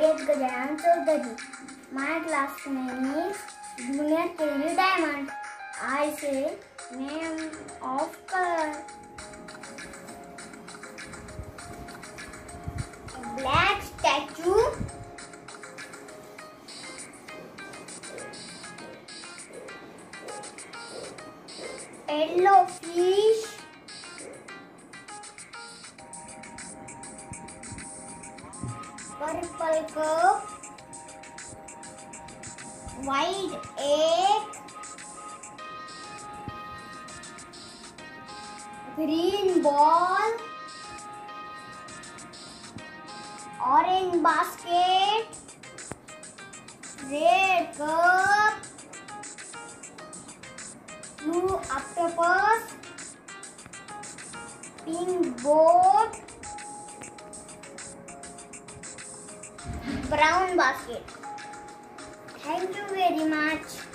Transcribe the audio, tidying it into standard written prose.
Great Gajanan Chaudhary. My class name is Junior KV Diamond. I say name of color. Black statue. Yellow fish. Purple cup. White egg. Green ball. Orange basket. Red cup. Blue octopus. Pink boat. Brown basket. Thank you very much.